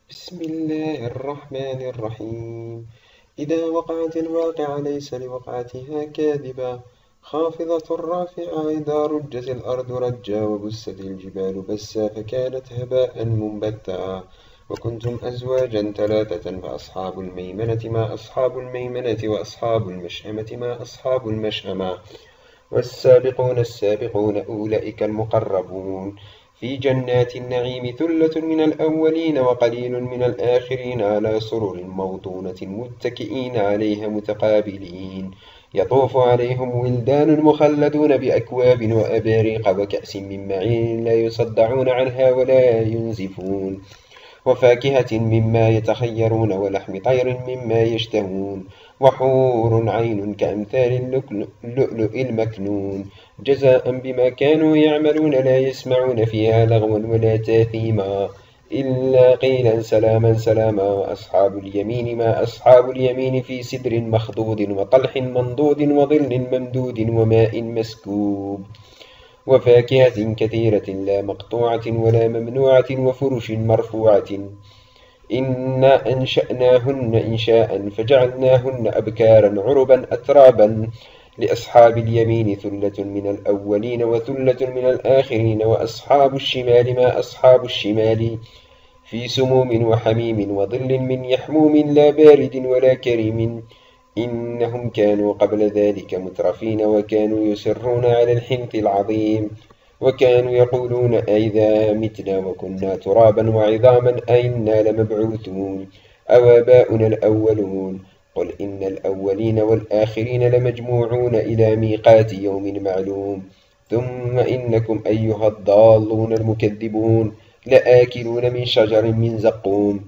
بسم الله الرحمن الرحيم. إذا وقعت الواقعة ليس لوقعتها كاذبة خافضة رافعة. إذا رجت الأرض رجا وبست الجبال بسا فكانت هباء منبثا. وكنتم أزواجا ثلاثة فأصحاب الميمنة ما أصحاب الميمنة وأصحاب المشأمة ما أصحاب المشأمة. والسابقون السابقون أولئك المقربون في جنات النعيم ثلة من الأولين وقليل من الآخرين على سرر موضونة متكئين عليها متقابلين. يطوف عليهم ولدان مخلدون بأكواب وأباريق وكأس من معين لا يصدعون عنها ولا ينزفون. وفاكهة مما يتخيرون ولحم طير مما يشتهون. وحور عين كأمثال اللؤلؤ المكنون جزاء بما كانوا يعملون لا يسمعون فيها لغوا ولا تاثيما إلا قيلا سلاما سلاما. وأصحاب اليمين ما أصحاب اليمين في سدر مخضود وطلح منضود وظل ممدود وماء مسكوب. وفاكهة كثيرة لا مقطوعة ولا ممنوعة وفرش مرفوعة. إنا أنشأناهن إنشاء فجعلناهن أبكارا عربا أترابا. لأصحاب اليمين ثلة من الأولين وثلة من الآخرين. وأصحاب الشمال ما أصحاب الشمال في سموم وحميم وظل من يحموم لا بارد ولا كريم. إنهم كانوا قبل ذلك مترفين وكانوا يصرون على الحنث العظيم. وكانوا يقولون أئذا متنا وكنا ترابا وعظاما أئنا لمبعوثون أو آباؤنا الأولون. قل إن الأولين والآخرين لمجموعون إلى ميقات يوم معلوم. ثم إنكم أيها الضالون المكذبون لآكلون من شجر من زقوم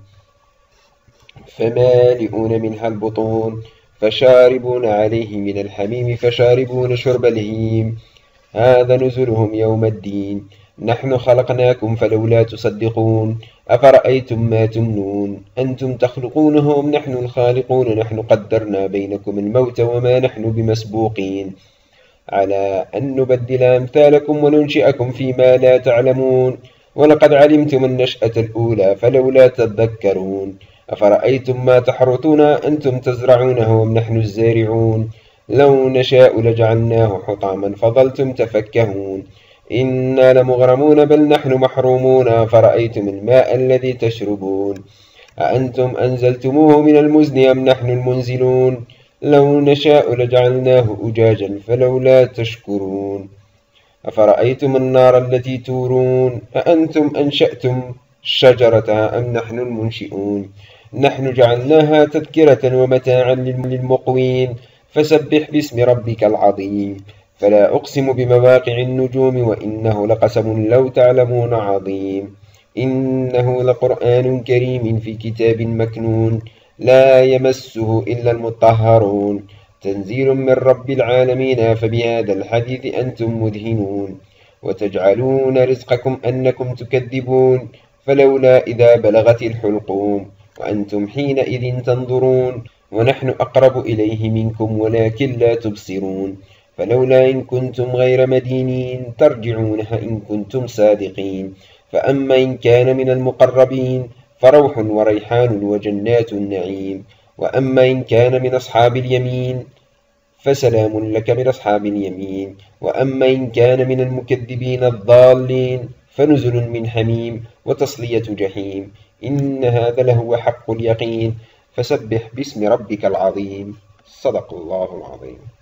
فمالئون منها البطون فشاربون عليه من الحميم فشاربون شرب الهيم. هذا نزلهم يوم الدين. نحن خلقناكم فلولا تصدقون. أفرأيتم ما تمنون أنتم تخلقونه أم نحن الخالقون. نحن قدرنا بينكم الموت وما نحن بمسبوقين على أن نبدل أمثالكم وننشئكم فيما لا تعلمون. ولقد علمتم النشأة الأولى فلولا تذكرون. أفرأيتم ما تحرثون أنتم تزرعونه أم نحن الزارعون. لو نشاء لجعلناه حطاما فظلتم تفكهون. إنا لمغرمون بل نحن محرومون. فرأيتم الماء الذي تشربون أأنتم أنزلتموه من المزن أم نحن المنزلون. لو نشاء لجعلناه أجاجا فلولا تشكرون. أفرأيتم النار التي تورون أأنتم أنشأتم شجرتها أم نحن المنشئون. نحن جعلناها تذكرة ومتاعا للمقوين. فسبح باسم ربك العظيم. فلا أقسم بمواقع النجوم وإنه لقسم لو تعلمون عظيم. إنه لقرآن كريم في كتاب مكنون لا يمسه إلا المطهرون. تنزيل من رب العالمين. فبهذا الحديث أنتم مدهنون. وتجعلون رزقكم أنكم تكذبون. فلولا إذا بلغت الحلقوم وأنتم حينئذ تنظرون. ونحن أقرب إليه منكم ولكن لا تبصرون. فلولا إن كنتم غير مدينين ترجعونها إن كنتم صادقين. فأما إن كان من المقربين فروح وريحان وجنات النعيم. وأما إن كان من أصحاب اليمين فسلام لك من أصحاب اليمين. وأما إن كان من المكذبين الضالين فنزل من حميم وتصلية جحيم. إن هذا لهو حق اليقين. فسبح باسم ربك العظيم. صدق الله العظيم.